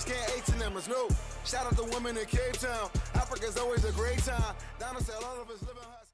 can't H&M's, no. Shout out to women in Cape Town. Africa's always a great time. Donna said all of us living hot.